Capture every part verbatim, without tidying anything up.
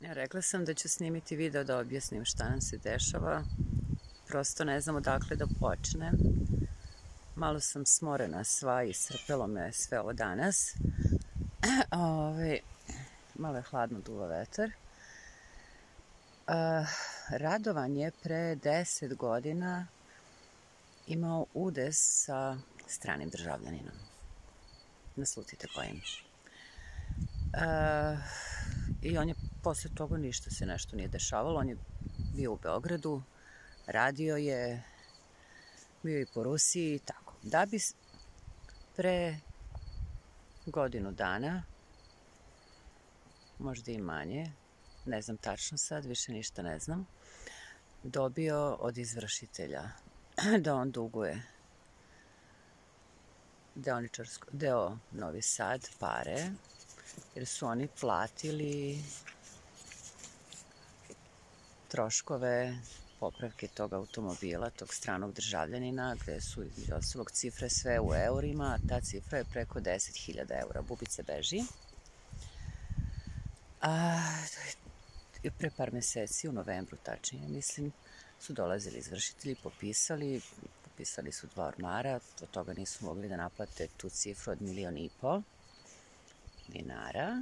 Rekla sam da ću snimiti video da objasnim šta nam se dešava. Prosto ne znam odakle da počnem. Malo sam smorena sva i srpelo me sve ovo danas. Ove, malo je hladno, duva vetar. Uh, Radovan je pre deset godina imao udes sa stranim državljaninom. Naslutite kojim. Uh, I on je posle toga ništa se nešto nije dešavalo. On je bio u Beogradu, radio je, bio i po Rusiji i tako. Da bi pre godinu dana, možda i manje, ne znam tačno sad, više ništa ne znam, dobio od izvršitelja da on duguje deoničarsko, deo Novi Sad pare, jer su oni platili troškove popravke tog automobila, tog stranog državljanina, gde su između ostalog cifre sve u eurima, a ta cifra je preko deset hiljada eura. Bubice beži. A, pre par meseci, u novembru tačnije, mislim, su dolazili izvršitelji, popisali, popisali su dva ormara, od toga nisu mogli da naplate tu cifru od milion i po dinara.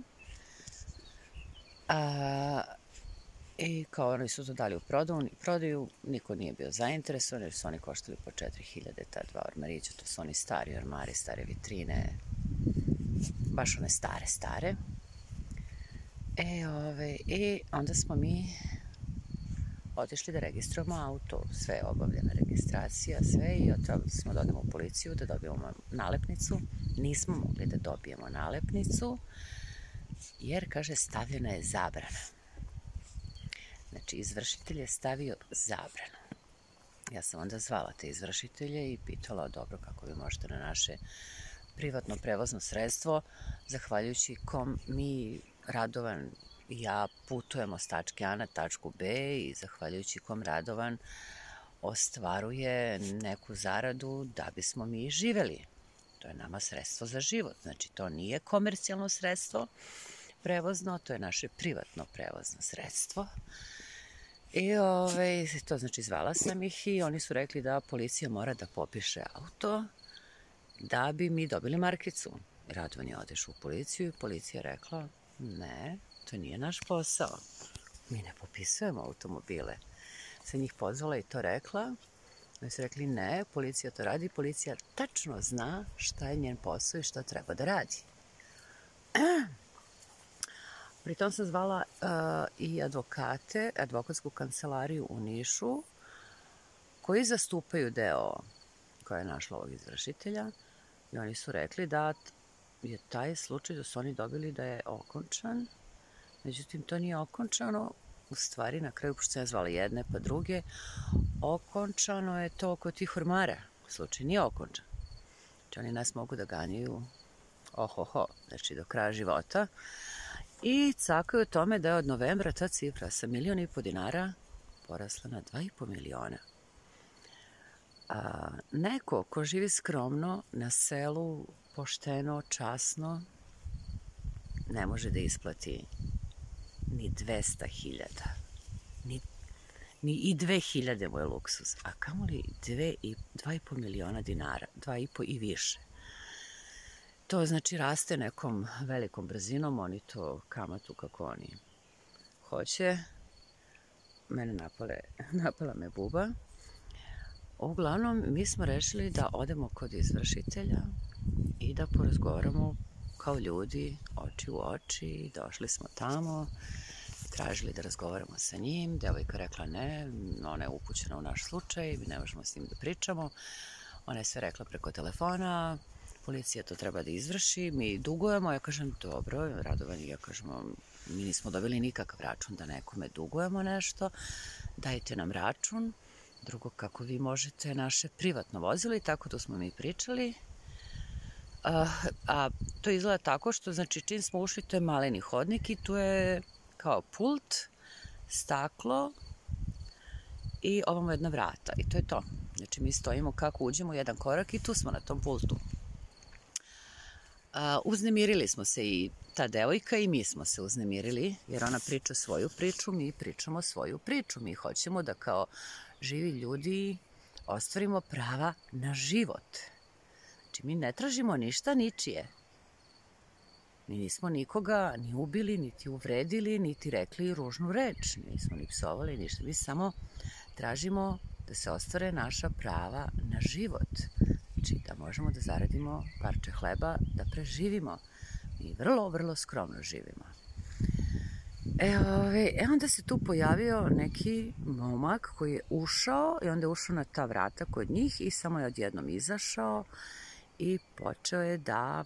A, I kao oni su to dali u prodaju, prodaju, niko nije bio zainteresovan jer su oni koštali po četiri hiljade, ta dva ormarića, to su oni stari ormari, stare vitrine, baš one stare, stare. E, ove, i onda smo mi otišli da registrujemo auto, sve je obavljena registracija, sve, i trebali smo da odemo u policiju da dobijemo nalepnicu. Nismo mogli da dobijemo nalepnicu, jer, kaže, stavljena je zabrana. Znači, izvršitelj je stavio zabranu. Ja sam onda zvala te izvršitelje i pitala, dobro, kako vi možete na naše privatno prevozno sredstvo, zahvaljujući kom mi, Radovan i ja, putujemo s tačke A na tačku B i zahvaljujući kom Radovan ostvaruje neku zaradu da bismo mi živeli. To je nama sredstvo za život. Znači, to nije komercijalno sredstvo prevozno, to je naše privatno prevozno sredstvo. I ove, to znači zvala sam ih i oni su rekli da policija mora da popiše auto da bi mi dobili markicu. Radovan je odešao u policiju i policija je rekla, ne, to nije naš posao. Mi ne popisujemo automobile. Se njih pozvala i to rekla. Oni su rekli, ne, policija to radi, policija tačno zna šta je njen posao i šta treba da radi. Pritom sam zvala uh, i advokate, advokatsku kancelariju u Nišu, koji zastupaju deo koja je našla ovog izvršitelja, i oni su rekli da je taj slučaj da su oni dobili da je okončan. Međutim, to nije okončano. U stvari, na kraju, pošto sam ja zvala jedne pa druge, okončano je to oko tih ormara. Slučaj nije okončan. Znači, oni nas mogu da ganjaju ohoho, znači do kraja života. I cakaju o tome da je od novembra ta cifra sa milion i po dinara porasla na dva i po miliona. A, neko ko živi skromno na selu, pošteno, časno, ne može da isplati ni dvesta hiljada. Ni, ni i dve hiljade mu je luksuz. A kamoli dve i, dva i po miliona dinara, dva i po i više. To znači raste nekom velikom brzinom, oni to kamatu kako oni hoće. Mene napale, napala me buba. Uglavnom, mi smo rešili da odemo kod izvršitelja i da porazgovaramo kao ljudi, oči u oči. Došli smo tamo, tražili da razgovaramo sa njim. Devojka rekla ne, ona je upućena u naš slučaj, mi ne možemo s njim da pričamo. Ona je sve rekla preko telefona, policija to treba da izvrši, mi dugujemo. Ja kažem, dobro, Radovan i ja kažemo, mi nismo dobili nikakav račun da nekome dugujemo nešto, dajte nam račun. Drugo, kako vi možete naše privatno vozilo, i tako to smo mi pričali. A, a to izgleda tako što, znači, čim smo ušli, to je maleni hodnik i tu je kao pult, staklo i ovamo jedna vrata. I to je to. Znači, mi stojimo kako uđemo jedan korak i tu smo na tom pultu. Uznemirili smo se i ta devojka i mi smo se uznemirili, jer ona priča svoju priču, mi pričamo svoju priču. Mi hoćemo da kao živi ljudi ostvarimo prava na život. Znači, mi ne tražimo ništa ničije. Mi nismo nikoga ni ubili, niti uvredili, niti rekli ružnu reč. Nismo ni psovali, ništa. Mi samo tražimo da se ostvare naša prava na život. Znači, da možemo da zaradimo parče hleba, da preživimo. Mi vrlo, vrlo skromno živimo. E, ove, e onda se tu pojavio neki momak koji je ušao i onda je ušao na ta vrata kod njih i samo je odjednom izašao i počeo je da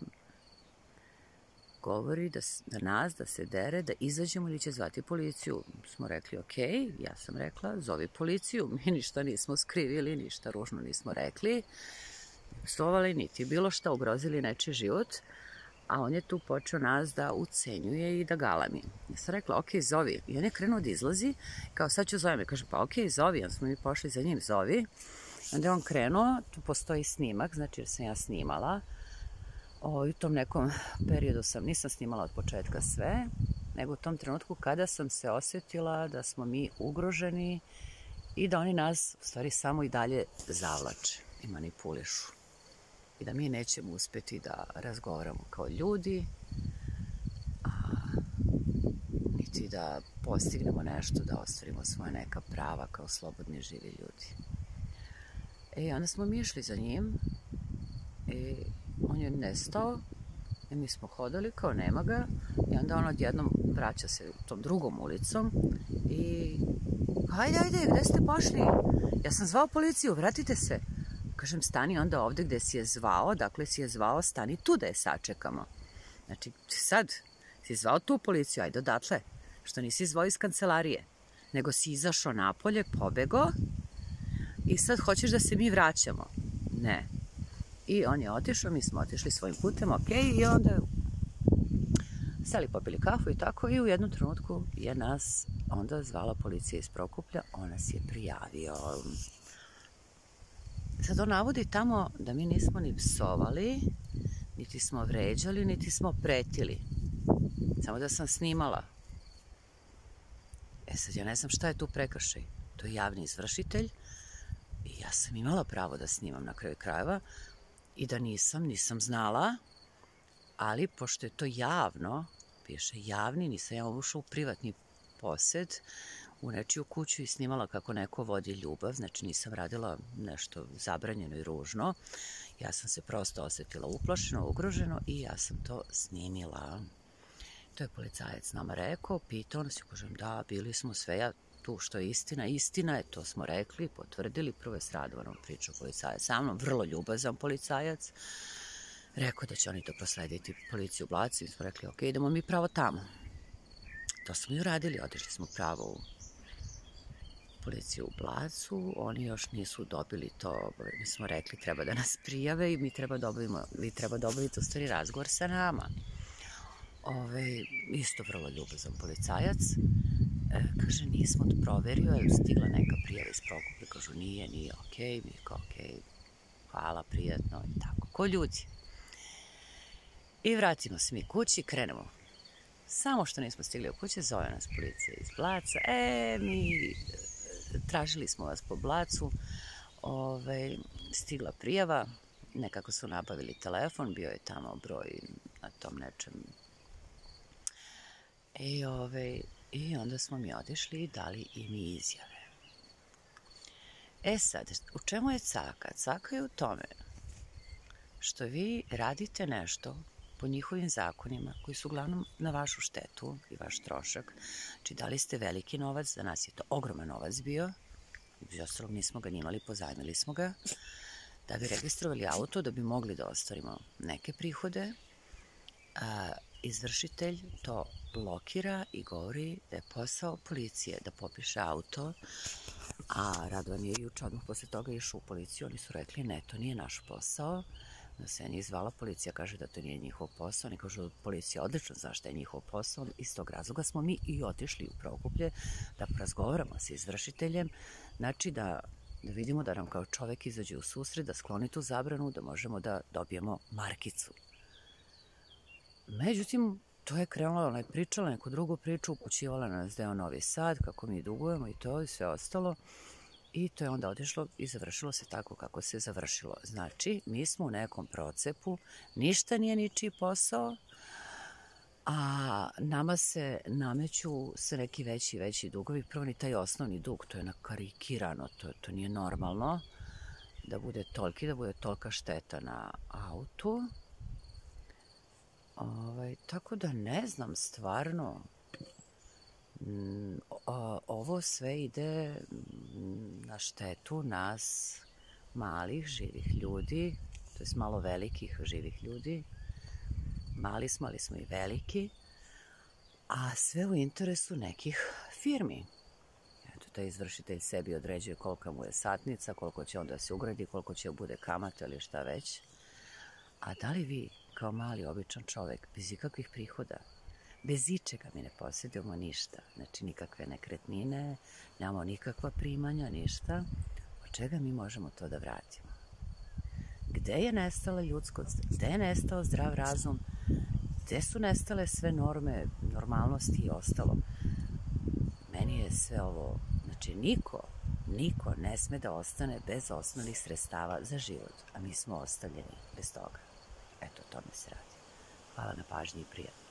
govori da, da nas, da se dere, da izađemo ili će zvati policiju. Smo rekli, ok, ja sam rekla, zovi policiju. Mi ništa nismo skrivili, ništa ružno nismo rekli, psovali, niti bilo šta, ugrozili nečiji život, a on je tu počeo nas da ucenjuje i da galami. Ja sam rekla, ok, zovi. I on je krenuo da izlazi, kao sad ću zovem. I kaže, pa ok, zovi. Onda smo mi pošli za njim, zovi. Onda je on krenuo, tu postoji snimak, znači jer sam ja snimala. O, u tom nekom periodu sam, nisam snimala od početka sve, nego u tom trenutku kada sam se osjetila da smo mi ugroženi i da oni nas, u stvari, samo i dalje zavlače i manipulišu. I da mi nećemo uspjeti da razgovaramo kao ljudi, a niti da postignemo nešto, da ostvarimo svoje neka prava kao slobodni živi ljudi. E, onda smo mi išli za njim i on je nestao i mi smo hodali kao nema ga i onda on odjednom vraća se tom drugom ulicom i hajde, hajde, gde ste pošli? Ja sam zvao policiju, vratite se. Kažem, stani onda ovde gde si je zvao, dakle si je zvao, stani tu da je sačekamo. Znači, sad si zvao tu policiju, ajde odatle, što nisi zvao iz kancelarije, nego si izašao napolje, pobego i sad hoćeš da se mi vraćamo. Ne. I on je otišao, mi smo otišli svojim putem, ok, i onda seli, popili kafu i tako, i u jednom trenutku je nas onda zvala policija iz Prokuplja, on nas je prijavio. Sad on navodi tamo da mi nismo ni psovali, niti smo vređali, niti smo pretili. Samo da sam snimala. E sad ja ne znam šta je tu prekršaj. To je javni izvršitelj i ja sam imala pravo da snimam na kraju krajeva i da nisam, nisam znala, ali pošto je to javno, piše javni, nisam ja ušla u privatni posed, u nečiju kuću i snimala kako neko vodi ljubav, znači nisam radila nešto zabranjeno i ružno. Ja sam se prosto osjetila uplašeno, ugroženo i ja sam to snimila. To je policajac nama rekao, pitao nas, kažem da, bili smo sve, ja tu što je istina, istina je, to smo rekli, potvrdili, prvo je s Radovanom pričao policajac sa mnom, vrlo ljubazan policajac, rekao da će oni to proslediti policiju u Blacu i smo rekli, ok, idemo mi pravo tamo. To smo i uradili, otišli smo pravo u policiju u Blacu, oni još nisu dobili to, mi smo rekli treba da nas prijave i mi treba da obavimo, vi treba da obavite u stvari razgovor sa nama. Ove, isto vrlo ljubazan policajac, e, kaže nismo to proverio, je stigla neka prijava iz Prokuplja, kažu nije, nije ok, mi je kao ok, hvala, prijatno i tako, ko ljudi. I vratimo se mi kući, krenemo. Samo što nismo stigli u kući, zove nas policija iz Blaca, e, mi tražili smo vas po Blacu, ove, stigla prijava, nekako su nabavili telefon, bio je tamo broj na tom nečem. I, ove, i onda smo mi otišli i dali im izjave. E sad, u čemu je caka? Caka je u tome što vi radite nešto po njihovim zakonima, koji su uglavnom na vašu štetu i vaš trošak. Znači, dali ste veliki novac, za nas je to ogroman novac bio, iz ostalog nismo ga nimali, pozajmili smo ga, da bi registrovali auto, da bi mogli da ostvarimo neke prihode. A, izvršitelj to blokira i govori da je posao policije da popiše auto, a Radovan je juče odmah posle toga išao u policiju, oni su rekli ne, to nije naš posao, da se je zvala policija, kaže da to nije njihov posao, oni kažu policija odlično zna šta je njihov posao, iz tog razloga smo mi i otišli u Prokuplje da porazgovaramo sa izvršiteljem, znači da, da vidimo da nam kao čovek izađe u susret, da skloni tu zabranu, da možemo da dobijemo markicu. Međutim, to je krenulo, ona je pričala neku drugu priču, upućivala nas da je on Novi Sad, kako mi dugujemo i to i sve ostalo. I to je onda otišlo i završilo se tako kako se završilo. Znači, mi smo u nekom procepu, ništa nije ničiji posao, a nama se nameću sve neki veći i veći dugovi. Prvo ni taj osnovni dug, to je nakarikirano, to, to nije normalno da bude toliki, da bude tolika šteta na autu. Ovaj, tako da ne znam, stvarno, ovo sve ide na štetu nas, malih, živih ljudi, to je malo velikih, živih ljudi. Mali smo, ali smo i veliki, a sve u interesu nekih firmi. Eto, taj izvršitelj sebi određuje kolika mu je satnica, koliko će onda se ugradi, koliko će bude kamata ili šta već. A da li vi, kao mali, običan čovek, bez ikakvih prihoda, bez ičega mi ne posjedujemo ništa, znači nikakve nekretnine, nemamo nikakva primanja, ništa, od čega mi možemo to da vratimo? Gde je nestala ljudskost, gde je nestao zdrav razum, gde su nestale sve norme, normalnosti i ostalo? Meni je sve ovo, znači niko, niko ne sme da ostane bez osnovnih sredstava za život, a mi smo ostavljeni bez toga. Eto, o tome se radi. Hvala na pažnji i prijatno.